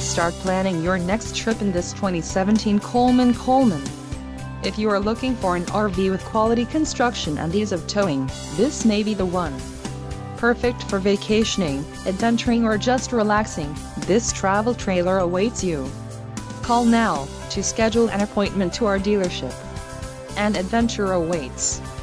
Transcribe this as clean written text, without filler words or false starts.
Start planning your next trip in this 2017 Coleman. If you are looking for an RV with quality construction and ease of towing, this may be the one. Perfect for vacationing, adventuring or just relaxing, this travel trailer awaits you. Call now to schedule an appointment to our dealership. An adventure awaits.